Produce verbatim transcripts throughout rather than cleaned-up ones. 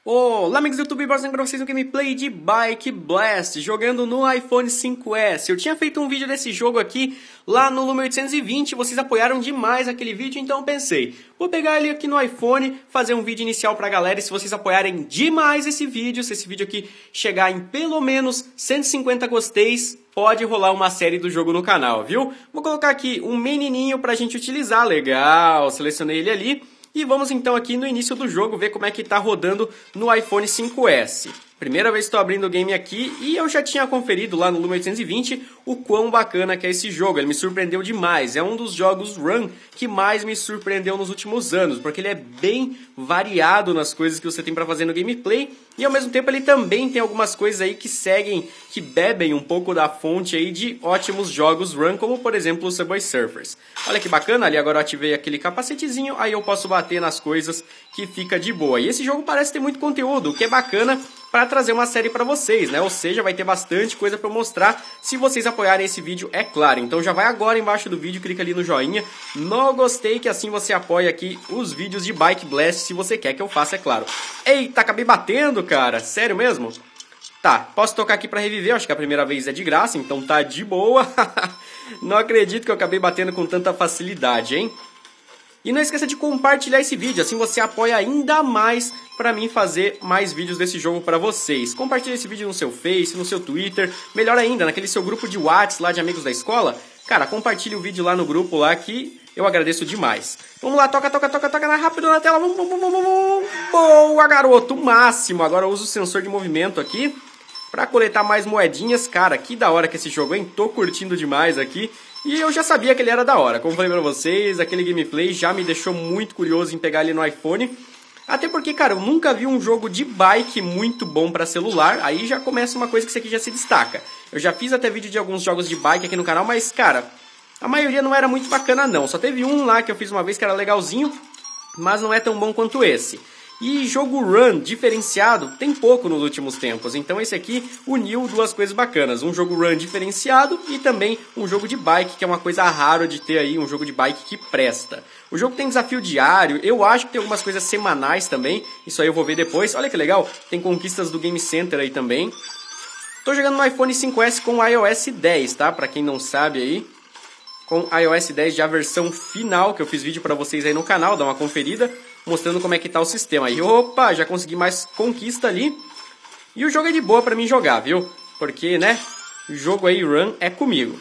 Olá amigos do YouTube, bora para vocês um gameplay de Bike Blast, jogando no iPhone cinco S. Eu tinha feito um vídeo desse jogo aqui lá no Lume oitocentos e vinte, vocês apoiaram demais aquele vídeo, então eu pensei, vou pegar ele aqui no iPhone, fazer um vídeo inicial pra galera, e se vocês apoiarem demais esse vídeo, se esse vídeo aqui chegar em pelo menos cento e cinquenta gosteis, pode rolar uma série do jogo no canal, viu? Vou colocar aqui um menininho pra gente utilizar, legal, selecionei ele ali. E vamos então aqui no início do jogo ver como é que tá rodando no iPhone cinco S. Primeira vez que estou abrindo o game aqui e eu já tinha conferido lá no Lume oitocentos e vinte o quão bacana que é esse jogo. Ele me surpreendeu demais. É um dos jogos Run que mais me surpreendeu nos últimos anos, porque ele é bem variado nas coisas que você tem para fazer no gameplay e ao mesmo tempo ele também tem algumas coisas aí que seguem, que bebem um pouco da fonte aí de ótimos jogos Run, como por exemplo o Subway Surfers. Olha que bacana, ali agora eu ativei aquele capacetezinho, aí eu posso bater nas coisas que fica de boa. E esse jogo parece ter muito conteúdo, o que é bacana para trazer uma série para vocês, né? Ou seja, vai ter bastante coisa para mostrar se vocês apoiarem esse vídeo, é claro. Então já vai agora embaixo do vídeo, clica ali no joinha, no gostei, que assim você apoia aqui os vídeos de Bike Blast, se você quer que eu faça, é claro. Eita, acabei batendo, cara. Sério mesmo? Tá, posso tocar aqui para reviver, acho que a primeira vez é de graça, então tá de boa. Não acredito que eu acabei batendo com tanta facilidade, hein? E não esqueça de compartilhar esse vídeo, assim você apoia ainda mais para mim fazer mais vídeos desse jogo para vocês. Compartilhe esse vídeo no seu Face, no seu Twitter, melhor ainda, naquele seu grupo de WhatsApp lá de amigos da escola. Cara, compartilhe o vídeo lá no grupo lá que eu agradeço demais. Vamos lá, toca, toca, toca, toca rápido na tela. Vamos, vamos, vamos, vamos. Boa, garoto, máximo. Agora eu uso o sensor de movimento aqui para coletar mais moedinhas. Cara, que da hora que esse jogo, hein? Tô curtindo demais aqui. E eu já sabia que ele era da hora. Como falei pra vocês, aquele gameplay já me deixou muito curioso em pegar ele no iPhone. Até porque, cara, eu nunca vi um jogo de bike muito bom pra celular. Aí já começa uma coisa que isso aqui já se destaca. Eu já fiz até vídeo de alguns jogos de bike aqui no canal, mas, cara, a maioria não era muito bacana não. Só teve um lá que eu fiz uma vez que era legalzinho, mas não é tão bom quanto esse. E jogo Run diferenciado tem pouco nos últimos tempos, então esse aqui uniu duas coisas bacanas, um jogo Run diferenciado e também um jogo de bike, que é uma coisa rara de ter aí, um jogo de bike que presta. O jogo tem desafio diário, eu acho que tem algumas coisas semanais também, isso aí eu vou ver depois. Olha que legal, tem conquistas do Game Center aí também. Tô jogando no iPhone cinco S com i O S dez, tá? Pra quem não sabe aí, com i O S dez já a versão final, que eu fiz vídeo pra vocês aí no canal, dá uma conferida, mostrando como é que tá o sistema. E opa, já consegui mais conquista ali. E o jogo é de boa pra mim jogar, viu? Porque, né, o jogo aí, Run, é comigo.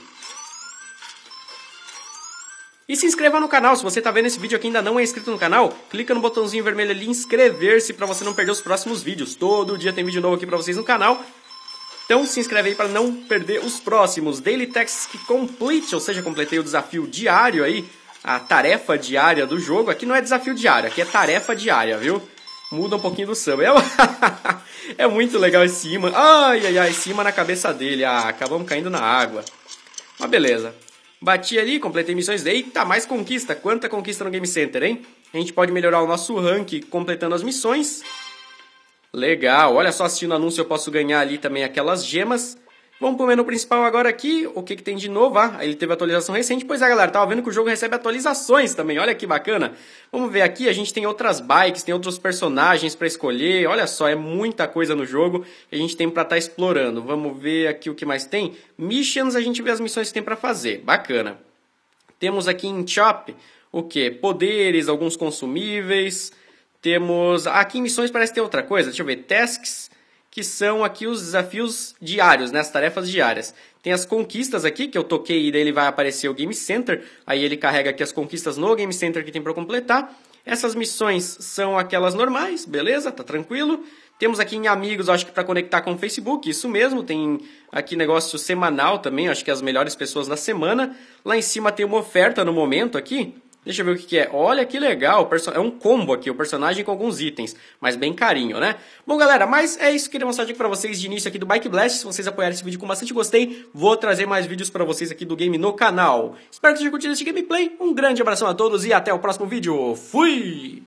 E se inscreva no canal, se você tá vendo esse vídeo aqui e ainda não é inscrito no canal, clica no botãozinho vermelho ali, inscrever-se pra você não perder os próximos vídeos. Todo dia tem vídeo novo aqui pra vocês no canal. Então se inscreve aí para não perder os próximos. Daily Task Complete, ou seja, completei o desafio diário aí, a tarefa diária do jogo. Aqui não é desafio diário, aqui é tarefa diária, viu? Muda um pouquinho do samba. É, é muito legal esse imã. Ai, ai, ai, esse imã na cabeça dele. Ah, acabamos caindo na água. Mas beleza. Bati ali, completei missões. Eita, mais conquista. Quanta conquista no Game Center, hein? A gente pode melhorar o nosso rank completando as missões. Legal, olha só, assistindo o anúncio eu posso ganhar ali também aquelas gemas. Vamos pro menu principal agora aqui, o que que tem de novo? Ah, ele teve atualização recente, pois é galera, tava vendo que o jogo recebe atualizações também, olha que bacana. Vamos ver aqui, a gente tem outras bikes, tem outros personagens pra escolher, olha só, é muita coisa no jogo que a gente tem pra estar explorando. Vamos ver aqui o que mais tem. Missions, a gente vê as missões que tem pra fazer, bacana. Temos aqui em Shop, o que? Poderes, alguns consumíveis. Temos, aqui em missões parece ter outra coisa, deixa eu ver, tasks, que são aqui os desafios diários, né, as tarefas diárias. Tem as conquistas aqui, que eu toquei e daí ele vai aparecer o Game Center, aí ele carrega aqui as conquistas no Game Center que tem para completar. Essas missões são aquelas normais, beleza, tá tranquilo. Temos aqui em amigos, acho que para conectar com o Facebook, isso mesmo, tem aqui negócio semanal também, acho que as melhores pessoas da semana. Lá em cima tem uma oferta no momento aqui. Deixa eu ver o que que é. Olha que legal, é um combo aqui, o personagem com alguns itens, mas bem carinho, né? Bom, galera, mas é isso que eu queria mostrar aqui pra vocês de início aqui do Bike Blast. Se vocês apoiarem esse vídeo com bastante gostei, vou trazer mais vídeos pra vocês aqui do game no canal. Espero que tenham curtido esse gameplay, um grande abração a todos e até o próximo vídeo. Fui!